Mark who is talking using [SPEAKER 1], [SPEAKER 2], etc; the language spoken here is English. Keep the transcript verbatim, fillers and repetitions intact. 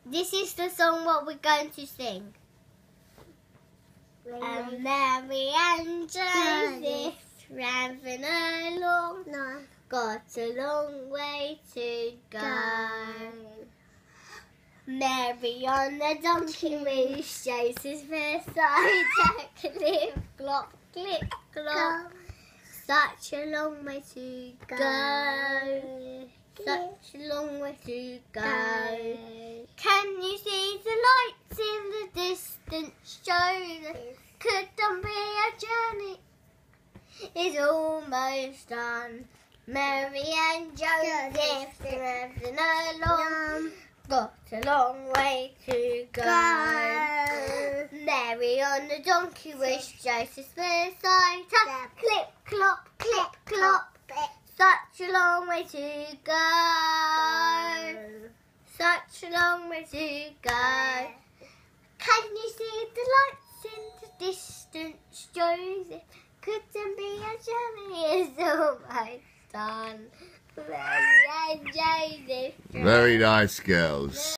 [SPEAKER 1] This is the song what we're going to sing. And Mary and Joseph ran along, no. Got a long way to go. go. Mary on the donkey moves, Joseph's beside her, clip, clop, clip, clop. Such a long way to go. go. Such a long way to go. go. Can you see the lights in the distance? Joseph, couldn't be a journey. It's almost done. Mary and Joseph driving along. Got a long way to go. go. Mary on the donkey with Joseph's beside her. Clip, clop, clip, clop. Such a long way to go. go. Such a long way to go. Can you see the lights in the distance, Joseph? Couldn't be a journey, it's almost done. Very nice, Joseph.
[SPEAKER 2] Very nice, girls.